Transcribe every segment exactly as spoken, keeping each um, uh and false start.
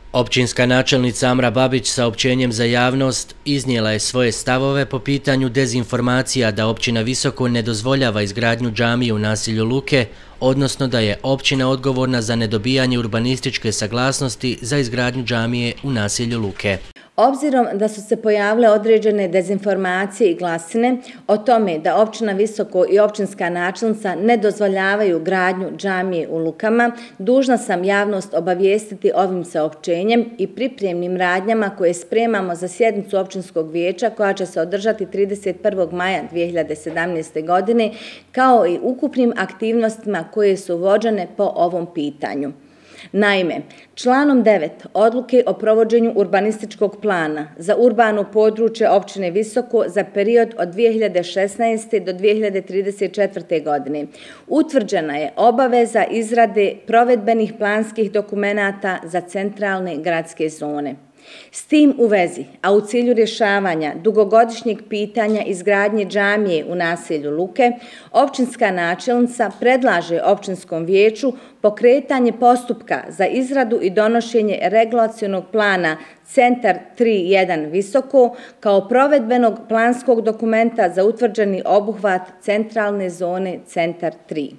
Općinska načelnica Amra Babić saopćenjem za javnost iznijela je svoje stavove po pitanju dezinformacija da općina Visoko ne dozvoljava izgradnju džamije u naselju Luke, odnosno da je općina odgovorna za nedobijanje urbanističke saglasnosti za izgradnju džamije u naselju Luke. Obzirom da su se pojavile određene dezinformacije i glasine o tome da općina Visoko i općinska načelnica ne dozvoljavaju gradnju džamije u Lukama, dužna sam javnost obavijestiti ovim saopćenjem i pripremnim radnjama koje spremamo za sjednicu općinskog vijeća koja će se održati trideset prvog maja dvije hiljade sedamnaeste. godine, kao i ukupnim aktivnostima koje su vođene po ovom pitanju. Naime, članom devet odluke o provođenju urbanističkog plana za urbano područje općine Visoko za period od dvije hiljade šesnaeste. do dvije hiljade trideset četvrte. godine utvrđena je obaveza izrade provedbenih planskih dokumenata za centralne gradske zone. S tim u vezi, a u cilju rješavanja dugogodišnjeg pitanja izgradnje džamije u naselju Luke, općinska načelnica predlaže općinskom vijeću pokretanje postupka za izradu i donošenje regulacionog plana Centar tri jedan Visoko kao provedbenog planskog dokumenta za utvrđeni obuhvat centralne zone Centar tri.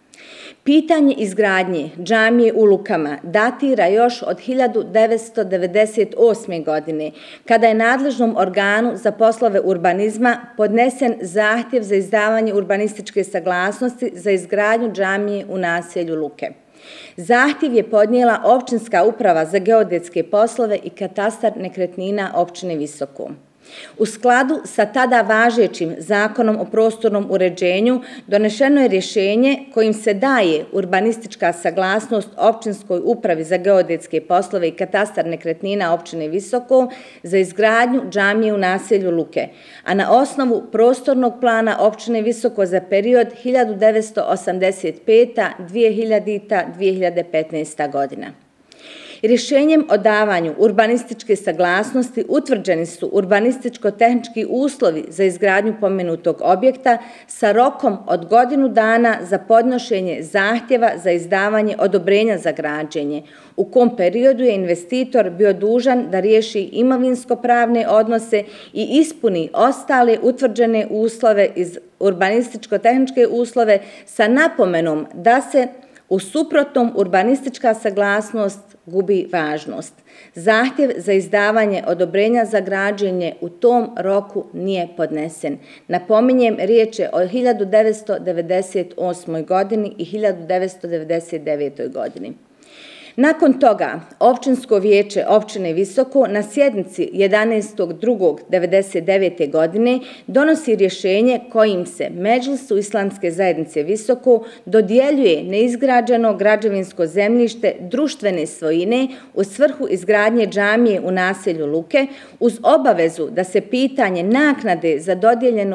Pitanje izgradnje džamije u Lukama datira još od hiljadu devetsto devedeset osme. godine, kada je nadležnom organu za poslove urbanizma podnesen zahtjev za izdavanje urbanističke saglasnosti za izgradnju džamije u naselju Luke. Zahtjev je podnijela općinska uprava za geodetske poslove i katastar nekretnina općine Visoko. U skladu sa tada važećim zakonom o prostornom uređenju donešeno je rješenje kojim se daje urbanistička saglasnost općinskoj upravi za geodetske poslove i katastar nekretnina općine Visoko za izgradnju džamije u naselju Luke, a na osnovu prostornog plana općine Visoko za period hiljadu devetsto osamdeset peta. do dvije hiljade petnaeste. godina. Rješenjem o davanju urbanističke saglasnosti utvrđeni su urbanističko-tehnički uslovi za izgradnju pomenutog objekta sa rokom od godinu dana za podnošenje zahtjeva za izdavanje odobrenja za građenje, u kom periodu je investitor bio dužan da riješi imovinsko-pravne odnose i ispuni ostale utvrđene uslove iz urbanističko-tehničke uslove sa napomenom da se u suprotnom urbanistička saglasnost gubi važnost. Zahtjev za izdavanje odobrenja za građenje u tom roku nije podnesen. Napominjem, riječ je o hiljadu devetsto devedeset osmoj. godini i hiljadu devetsto devedeset devetoj. godini. Nakon toga, općinsko vijeće općine Visoko na sjednici jedanaestog drugog devedeset devete. godine donosi rješenje kojim se Medžlisu Islamske zajednice Visoko dodjeljuje neizgrađeno građevinsko zemljište društvene svojine u svrhu izgradnje džamije u naselju Luke uz obavezu da se pitanje naknade za dodijeljeno,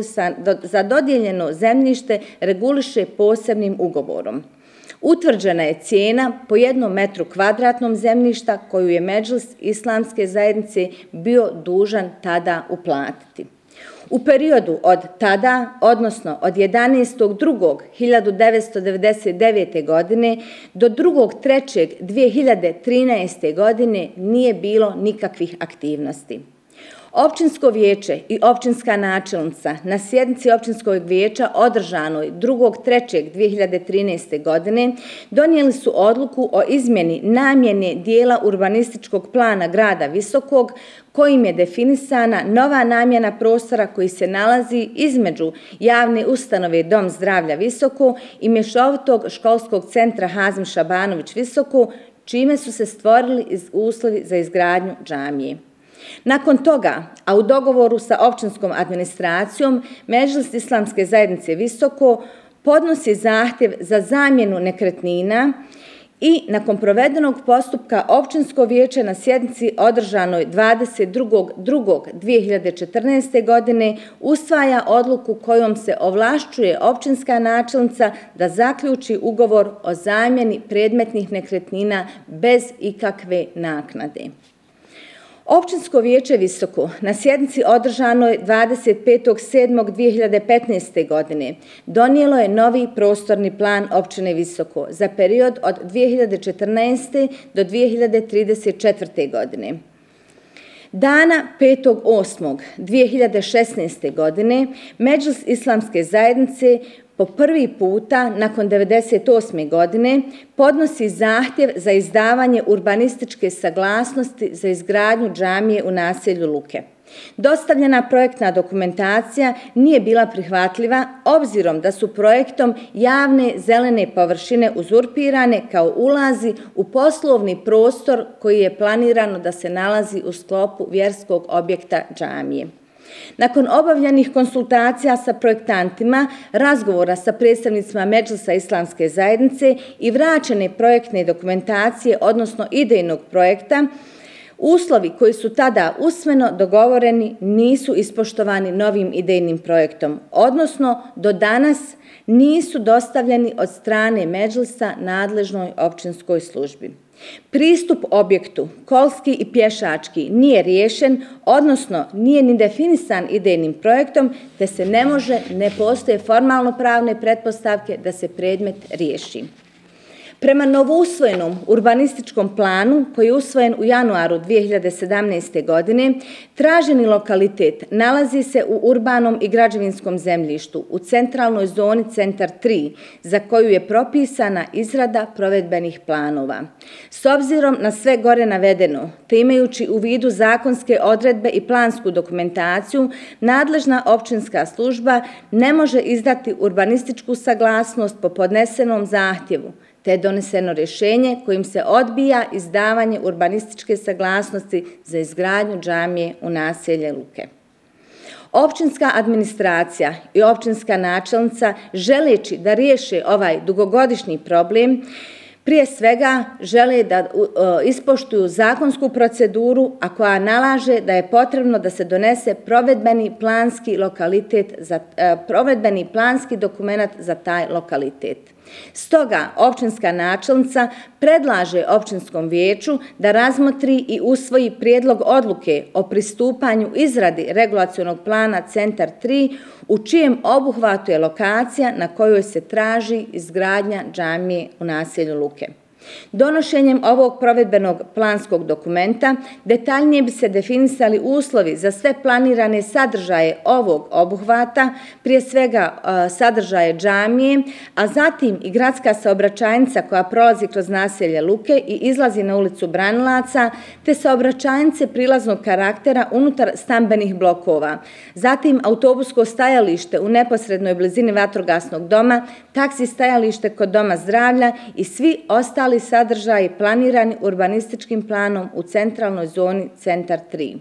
za dodijeljeno zemljište reguliše posebnim ugovorom. Utvrđena je cijena po jednom metru kvadratnom zemljišta koju je Medžlis Islamske zajednice bio dužan tada uplatiti. U periodu od tada, odnosno od jedanaestog drugog hiljadu devetsto devedeset devete. godine do drugog trećeg dvije hiljade trinaeste. godine nije bilo nikakvih aktivnosti. Općinsko vijeće i općinska načelnica na sjednici općinskog vijeća održanoj drugog trećeg dvije hiljade trinaeste. godine donijeli su odluku o izmjeni namjene dijela urbanističkog plana grada Visokog kojim je definisana nova namjena prostora koji se nalazi između javne ustanove Dom zdravlja Visoko i mješovitog školskog centra Hazim Šabanović Visoko, čime su se stvorili uslovi za izgradnju džamije. Nakon toga, a u dogovoru sa općinskom administracijom, Medžlis Islamske zajednice Visoko podnosi zahtjev za zamjenu nekretnina i nakon provedenog postupka općinsko vijeće na sjednici održanoj dvadeset drugog drugog dvije hiljade četrnaeste. godine usvaja odluku kojom se ovlašćuje općinska načelnica da zaključi ugovor o zamjeni predmetnih nekretnina bez ikakve naknade. Općinsko vijeće Visoko na sjednici održanoj dvadeset petog sedmog dvije hiljade petnaeste. godine donijelo je novi prostorni plan općine Visoko za period od dvije hiljade četrnaeste. do dvije hiljade trideset četvrte. godine. Dana petog osmog dvije hiljade šesnaeste. godine Medžlis Islamske zajednice po prvi puta nakon devedeset osme. godine podnosi zahtjev za izdavanje urbanističke saglasnosti za izgradnju džamije u naselju Luke. Dostavljena projektna dokumentacija nije bila prihvatljiva obzirom da su projektom javne zelene površine uzurpirane kao ulazi u poslovni prostor koji je planirano da se nalazi u sklopu vjerskog objekta džamije. Nakon obavljenih konsultacija sa projektantima, razgovora sa predstavnicima Medžlisa Islamske zajednice i vraćene projektne dokumentacije, odnosno idejnog projekta, uslovi koji su tada usmeno dogovoreni nisu ispoštovani novim idejnim projektom, odnosno do danas nisu dostavljeni od strane Medžlisa nadležnoj općinskoj službi. Pristup objektu, kolski i pješački, nije riješen, odnosno nije ni definisan idejnim projektom, te se ne može, ne postoje formalno pravne pretpostavke da se predmet riješi. Prema novousvojenom urbanističkom planu, koji je usvojen u januaru dvije hiljade sedamnaeste. godine, traženi lokalitet nalazi se u urbanom i građevinskom zemljištu u centralnoj zoni Centar tri, za koju je propisana izrada provedbenih planova. S obzirom na sve gore navedeno, te imajući u vidu zakonske odredbe i plansku dokumentaciju, nadležna općinska služba ne može izdati urbanističku saglasnost po podnesenom zahtjevu, te je doneseno rješenje kojim se odbija izdavanje urbanističke saglasnosti za izgradnju džamije u naselje Luke. Općinska administracija i općinska načelnica, želeći da riješe ovaj dugogodišnji problem, prije svega žele da ispoštuju zakonsku proceduru, a koja nalaže da je potrebno da se donese provedbeni planski lokalitet, za, provedbeni planski dokument za taj lokalitet. Stoga općinska načelnica predlaže općinskom vijeću da razmotri i usvoji prijedlog odluke o pristupanju izradi regulacionog plana Centar tri, u čijem obuhvatu je lokacija na kojoj se traži izgradnja džamije u naselju Luke. Donošenjem ovog provedbenog planskog dokumenta detaljnije bi se definisali uslovi za sve planirane sadržaje ovog obuhvata, prije svega sadržaje džamije, a zatim i gradska saobraćajnica koja prolazi kroz naselje Luke i izlazi na ulicu Branilaca, te saobraćajnice prilaznog karaktera unutar stambenih blokova, zatim autobusko stajalište u neposrednoj blizini vatrogasnog doma, taksi stajalište kod doma zdravlja i svi ostali sadržaji planirani urbanističkim planom u centralnoj zoni Centar tri.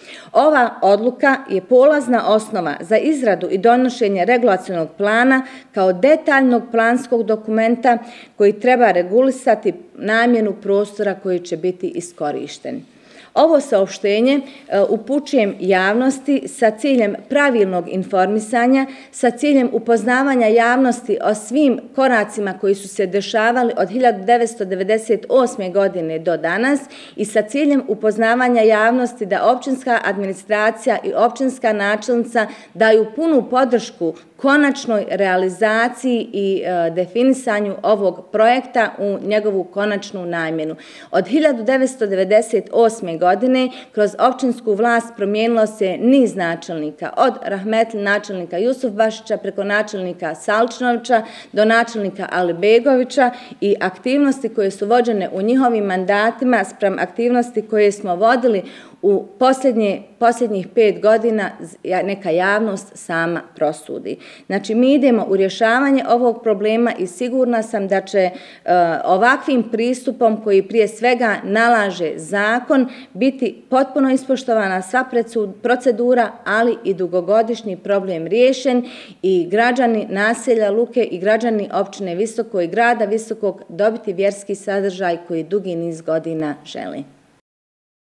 Ova odluka je polazna osnova za izradu i donošenje regulacionog plana kao detaljnog planskog dokumenta koji treba regulisati namjenu prostora koji će biti iskorišten. Ovo saopštenje upućujem javnosti sa ciljem pravilnog informisanja, sa ciljem upoznavanja javnosti o svim koracima koji su se dešavali od hiljadu devetsto devedeset osme. godine do danas i sa ciljem upoznavanja javnosti da općinska administracija i općinska načelnica daju punu podršku konačnoj realizaciji i e, definisanju ovog projekta u njegovu konačnu namjenu. Od hiljadu devetsto devedeset osme. godine kroz općinsku vlast promijenilo se niz načelnika, od rahmetli načelnika Jusuf Bašića preko načelnika Salčinovića do načelnika Alibegovića, i aktivnosti koje su vođene u njihovim mandatima spram aktivnosti koje smo vodili u posljednje, posljednjih pet godina neka javnost sama prosudi. Znači, mi idemo u rješavanje ovog problema i sigurna sam da će uh, ovakvim pristupom koji prije svega nalaže zakon biti potpuno ispoštovana sva procedura, ali i dugogodišnji problem riješen i građani naselja Luke i građani općine Visoko i grada Visokog dobiti vjerski sadržaj koji dugi niz godina žele.